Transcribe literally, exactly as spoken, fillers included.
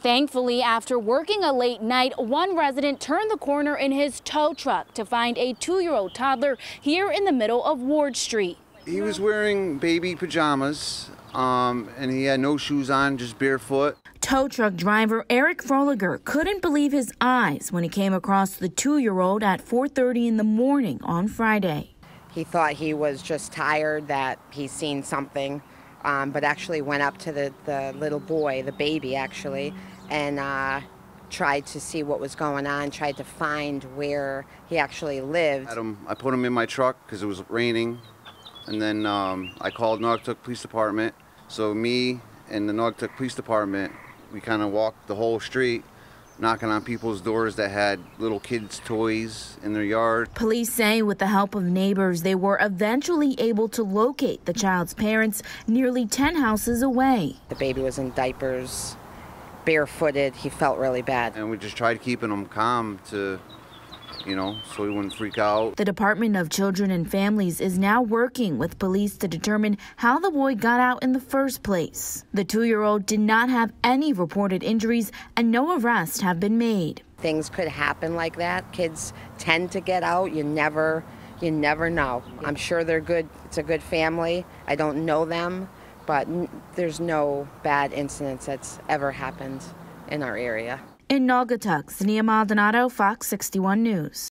Thankfully, after working a late night, one resident turned the corner in his tow truck to find a two-year-old toddler here in the middle of Ward Street. He was wearing baby pajamas, um, and he had no shoes on, just barefoot. Tow truck driver Eric Froliger couldn't believe his eyes when he came across the two-year-old at four thirty in the morning on Friday. He thought he was just tired, that he's seen something, um, but actually went up to the, the little boy, the baby actually, and uh, tried to see what was going on, tried to find where he actually lived. I, him, I put him in my truck because it was raining, and then um, I called Naugatuck Police Department. So me and the Naugatuck Police Department, we kind of walked the whole street, knocking on people's doors that had little kids' toys in their yard. Police say with the help of neighbors, they were eventually able to locate the child's parents nearly ten houses away. The baby was in diapers, barefooted. He felt really bad. And we just tried keeping him calm to, you know, so he wouldn't freak out. The Department of Children and Families is now working with police to determine how the boy got out in the first place. The two-year-old did not have any reported injuries and no arrests have been made. Things could happen like that. Kids tend to get out. You never, you never know. I'm sure they're good. It's a good family. I don't know them, but there's no bad incidents that's ever happened in our area. In Naugatuck, Zania Maldonado, Fox sixty-one News.